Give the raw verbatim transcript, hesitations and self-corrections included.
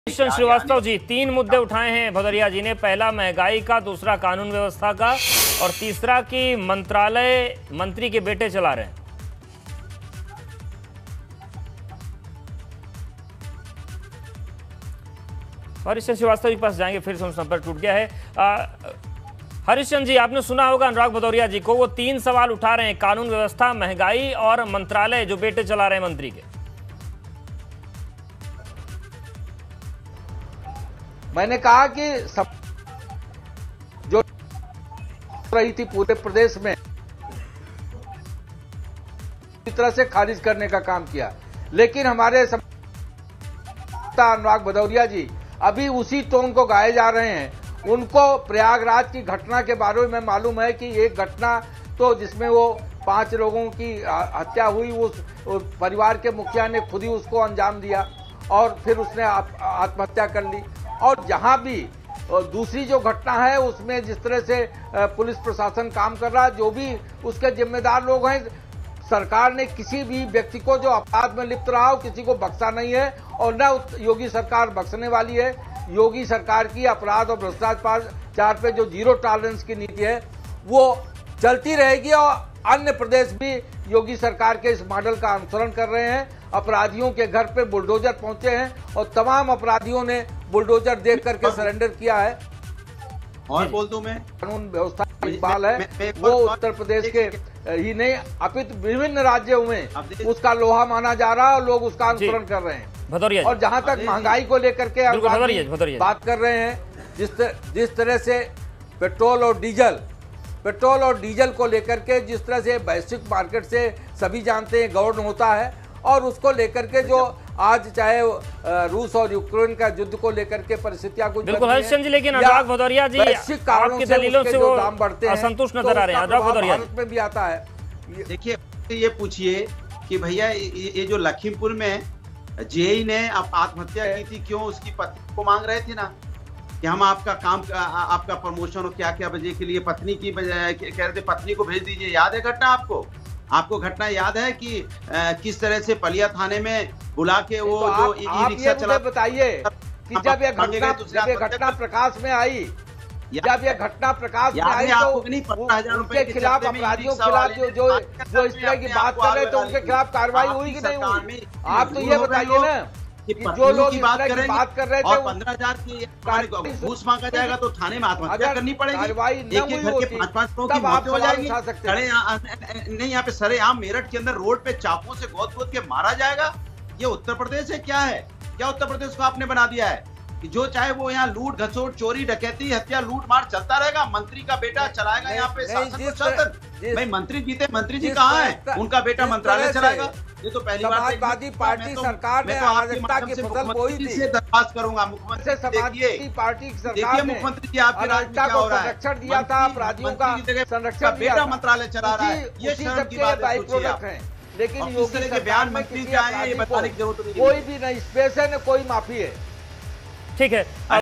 श्रीवास्तव जी, तीन मुद्दे उठाए हैं भदौरिया जी ने। पहला महंगाई का, दूसरा कानून व्यवस्था का और तीसरा कि मंत्रालय मंत्री के बेटे चला रहे हैं। हरिश्चंद्र श्रीवास्तव जी के पास जाएंगे, फिर से संपर्क टूट गया है। हरिश्चंद्र जी, आपने सुना होगा अनुराग भदौरिया जी को, वो तीन सवाल उठा रहे हैं, कानून व्यवस्था, महंगाई और मंत्रालय जो बेटे चला रहे हैं मंत्री के। मैंने कहा कि सब जो रही थी पूरे प्रदेश में इस तरह से खारिज करने का काम किया, लेकिन हमारे अनुराग भदौरिया जी अभी उसी टोन को गाए जा रहे हैं। उनको प्रयागराज की घटना के बारे में मालूम है कि एक घटना तो जिसमें वो पांच लोगों की हत्या हुई, उस परिवार के मुखिया ने खुद ही उसको अंजाम दिया और फिर उसने आत्महत्या कर ली। और जहां भी दूसरी जो घटना है उसमें जिस तरह से पुलिस प्रशासन काम कर रहा है, जो भी उसके जिम्मेदार लोग हैं, सरकार ने किसी भी व्यक्ति को जो अपराध में लिप्त रहा हो किसी को बख्शा नहीं है और न योगी सरकार बख्शने वाली है। योगी सरकार की अपराध और भ्रष्टाचार पे जो जीरो टॉलरेंस की नीति है वो चलती रहेगी और अन्य प्रदेश भी योगी सरकार के इस मॉडल का अनुसरण कर रहे हैं। अपराधियों के घर पे बुलडोजर पहुंचे हैं और तमाम अपराधियों ने बुलडोजर देख करके सरेंडर किया है। और बोल दूं मैं, कानून व्यवस्था इकबाल है वो उत्तर प्रदेश के ही नहीं अपितु विभिन्न राज्यों में उसका लोहा माना जा रहा है और लोग उसका अनुसरण कर रहे हैं। भदौरिया और जहां तक महंगाई को लेकर के बात कर रहे हैं, जिस जिस तरह से पेट्रोल और डीजल पेट्रोल और डीजल को लेकर के जिस तरह से वैश्विक मार्केट से सभी जानते हैं गवर्न होता है, और उसको लेकर के जो आज चाहे रूस और यूक्रेन का युद्ध को लेकर के परिस्थितियां कुछ बिल्कुल हरिश्चंद्र जी, लेकिन अनुराग भदौरिया जी आपकी दलीलों से वो दाम बढ़ते हैं, असंतुष्ट नजर आ रहे हैं। अनुराग भदौरिया भारत में भी आता है। देखिए, ये पूछिए कि भैया ये जो लखीमपुर में जेई ने आत्महत्या की थी, क्यों उसकी पत्नी को मांग रहे थे ना कि हम आपका काम आपका प्रमोशन और क्या क्या वजह के लिए पत्नी की कह रहे थे पत्नी को भेज दीजिए। याद है घटना आपको? आपको घटना याद है कि आ, किस तरह से पलिया थाने में बुला के वो तो जो ई रिक्शा चला, बताइए कि जब ये घटना जब ये घटना प्रकाश में आई जब ये घटना प्रकाश में आई तो उनके खिलाफ अपराधियों के खिलाफ जो जो जो इस तरह की बात कर रहे थे उनके खिलाफ कार्रवाई हुई कि नहीं हुई? आप तो ये बताइए ना कि जो लोग इस तरह की बात कर रहे थे पंद्रह हजार की घूस मांगा जाएगा तो थाने में आत्महत्या करनी पड़ेगी। एक एक घर के पांच पांच लोगों की मौत हो जाएगी। नहीं, यहाँ पे सरेआम मेरठ के अंदर रोड पे चाकुओं से गोद गोद के मारा जाएगा। ये उत्तर प्रदेश है क्या है? क्या उत्तर प्रदेश को आपने बना दिया है कि जो चाहे वो यहाँ लूट घसोट चोरी डकैती हत्या लूट मार चलता रहेगा? मंत्री का बेटा चलाएगा यहाँ पे शासन शासन। भाई मंत्री जीते, मंत्री जी कहाँ है? उनका बेटा मंत्रालय चलाएगा। ये तो पहली बार समाजवादी पार्टी सरकार ने अराजकता की फसल बोई थी। दरख्वास्त करूंगा मुख्यमंत्री से, समाजवादी पार्टी की सरकार ने मुख्यमंत्री जी आपके अराजकता को संरक्षण दिया था, अपराधियों का संरक्षण दिया बेटा मंत्रालय चला रहा है। ये शर्म की बात है। लेकिन योगी के बयान मंत्री क्या है ये बताने की जरूरत नहीं। कोई भी नहीं स्पेस है न कोई माफी है। ठीक है।